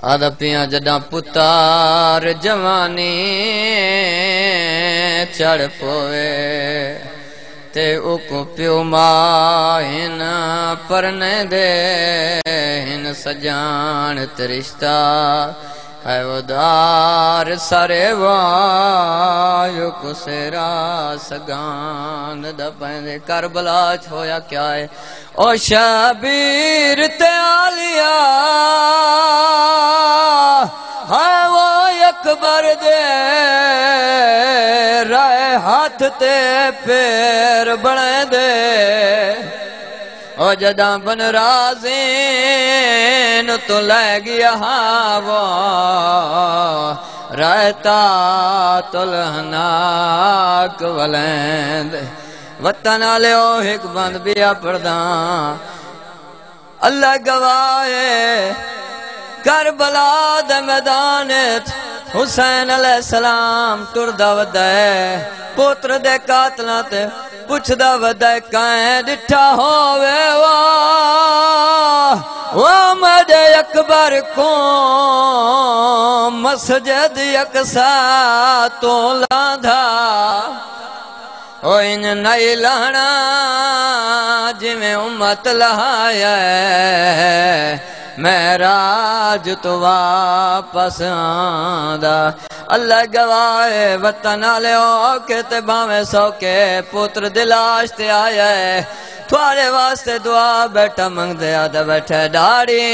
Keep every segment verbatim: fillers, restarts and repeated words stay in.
آدھا پیاں جداں پتار جوانی چڑھ پوے تے اوکو پیو ماں ہن پرنے دے ہن سجان تے رشتہ ہے وہ دار سارے وایو کو سیرا سگان دا پیندے کربلا چھویا کیا ہے او شبیر تے آلیا ہے وہ اکبر دے رائے ہاتھ تے پیر بڑھے دے او جداں بن رازین تو لے گیا وہ رہتا تلہناک ولیند وطن آلے او ایک بند بیا پردان اللہ گواہے کربلا دے میدانت حسین علیہ السلام ٹردا ودے پوتر دے قاتلاں تے پوچھدا ودے کائیں ڈٹھا ہووے واہ واہ مدے اکبر کو مسجد اقصی تو لاندھا او ان نئی لانا جویں امت لہایا معراج تو واپس آندا اللہ گواہے وطن آلے اوکے تے باویں سوکے پتر دلاش تے آیا ہے تھوارے واسطے دعا بیٹا منگ دے آدھا بیٹھے ڈاڑی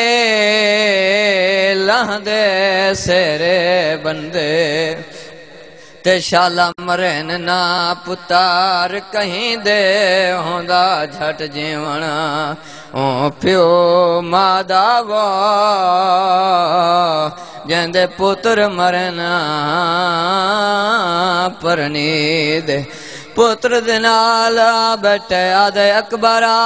لہندے سیرے بندے تے شالا مرین نا پتار کہیں دے ہوندا جھٹ جیونا او پیو مادا وا جندے پتر مرنا پرنید پتر دنال بیٹھے آدھے اکبرا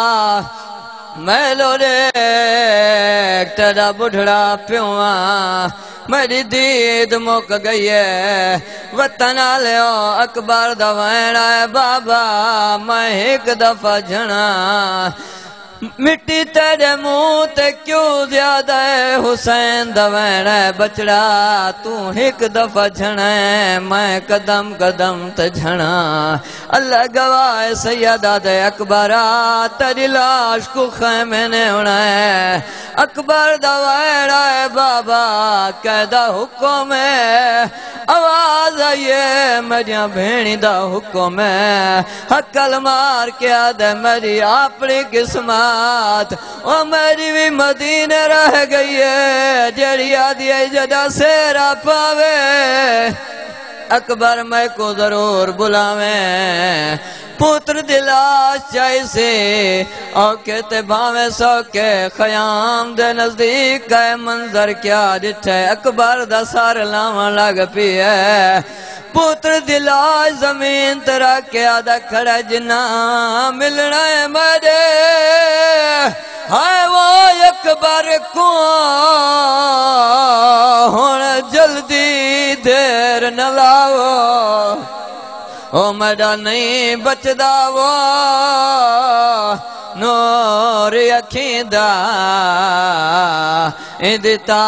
میلو ریک تیرا بڑھڑا پیواں میری دید مک گئی ہے وطن آلیو اکبر دوائن آئے بابا میں ایک دفعہ جھنا مٹی تیرے منہ تے کیوں زیادہ ہے حسین دوائن ہے بچڑا تو ایک دفعہ جھنا ہے میں قدم قدم تے جھنا اللہ گواہ سیدہ دے اکبرہ تیری لاش کو خیمے نے ہونا ہے اکبر دوائن آئے بابا قیدہ حکم ہے آواز آئیے میریاں بھینی دا حکم ہے حقل مار کے آدھے میری اپنی قسمت او میری بھی مدینے رہ گئی ہے جیڑی آدھی جدا سیرا پاوے اکبر میں کو ضرور بلاویں پتر دلاش چاہیے اوکے تے باویں سوکے خیام دے نزدیک ہے منظر کیا ڈٹھے اکبر دا سار لاواں لگ پی ہے پتر دلاش زمین ترا کے آدھا کھڑا جنا ملنا ہے میرے ہائے وہ اکبر کو ہن جلدی دیر نہ لاؤ او میڈا نہیں بچدا وہ نور اکھیں دا ادتا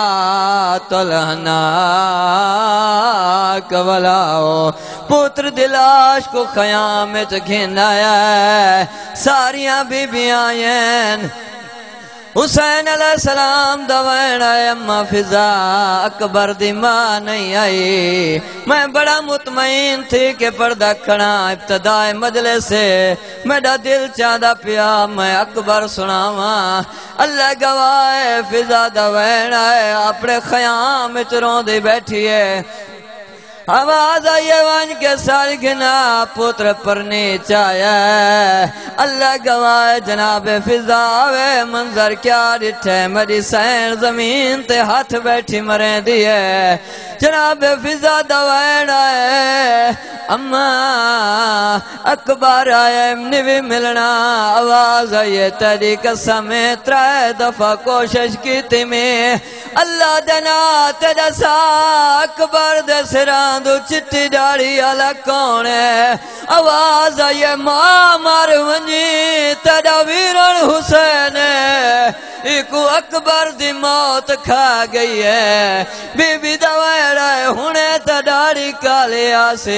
تلہناک ولاؤ پتر دلاش کو خیام وچ گھنایا ہے ساریاں بیبیاں آئین حسین علیہ السلام دوائن آئے اما فضا اکبر دی ماں نہیں آئی میں بڑا مطمئن تھی کہ پردہ کھڑا ابتداء مجلس سے میرا دل چاہتا پیا میں اکبر سناواں اللہ گواہ فضا دوائن آئے اپنے خیام وچ روندی بیٹھی ہے آواز آئیے وان کے سال گنا پتر پر نیچ آیا اللہ گواہ جناب فضا وے منظر کیا ڈٹھے میری سین زمین تے ہاتھ بیٹھی مریں دیئے جناب فضا دوائن آئے اما اکبر آئے نوی ملنا آواز آئیے تیری قسم ترائے دفعہ کوشش کی تھی میں اللہ دنا تیرا سا اکبر دے سران دو چٹی ڈاڑی والا کون ہے آواز آئی ماں مار ونجی تیرا ویرن حسین ایکو اکبر دی موت کھا گئی ہے بی بی دا ویڑا ہے ہونے تا ڈاڑی کالے آسے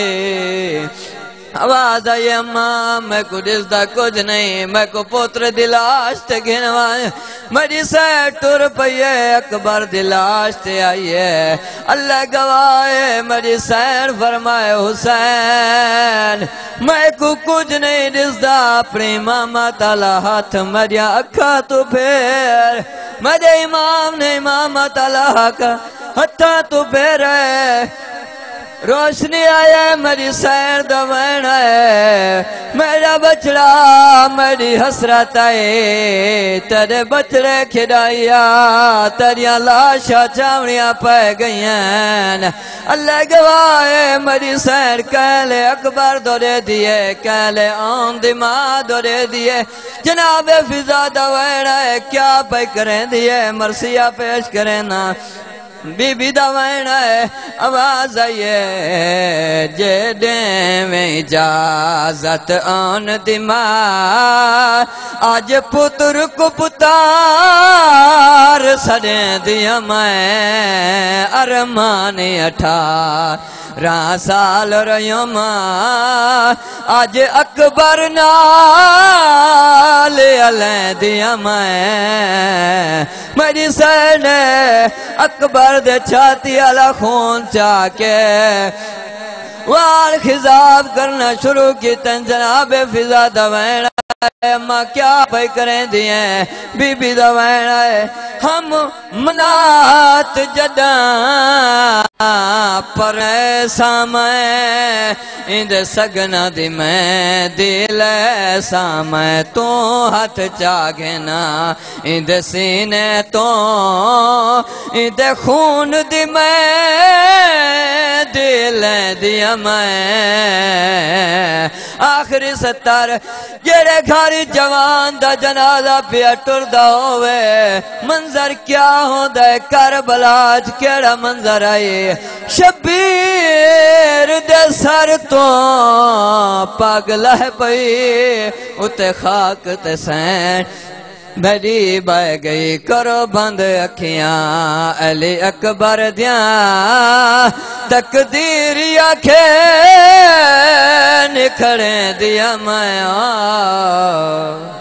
آواز آئی اماں میں کو ڈسدا کچھ نہیں میں کو پوتر دلاش تے گھنوائے میری سیر ٹر پئیے اکبر دلاش تے آئیے اللہ گواہے میری سیر فرمائے حسین میں کو کچھ نہیں ڈسدا اپنی ماما تالا ہاتھ میری اکھا تو پھیر میرے امام نے ماما تالا ہاتھا تو پھیر روشنی آیا میری سیر دوین ہے میرا بچڑا میری حسرت آئے تیرے بچڑے کھڑائیا تیریاں لاشا چاوڑیاں پہ گئی ہیں اللہ گواہے میری سیر کہلے اکبر دورے دیے کہلے آن دماغ دورے دیے جناب فضا دوین ہے کیا پہ کریں دیے مرثیہ پیش کریں نا بی بی دا وینا ہے آواز آئیے جے دیں میں اجازت آن دماغ آج پتر کو پتار سڑیں دیا میں ارمان اٹھا راہ سال رہیوں ماں آج اکبر نال علیں دیا میں میری سین اکبر دے چھاتی علا خون چاہ کے وال خضاب کرنا شروع کی تن جناب فضا دوین اماں کیا پہ کریں دیئے بی بی دوین آئے ہم منات جداں پر ایسا میں اند سگنا دی میں دل ایسا میں تو ہاتھ چاگنا اند سینے تو اند خون دی میں دل دیا میں آخری ستر جڑے گھاری جوان دا جنازہ پیا ٹردا ہوئے منظر کیا ہوں دے کربلاج کیڑا منظر آئے شبیر دے سر تو پاگ لہ پئی اتے خاک تے سین بھری بائے گئی کرو بند اکھیاں علی اکبر دیاں تقدیر آکھے نکھڑیں دیا میں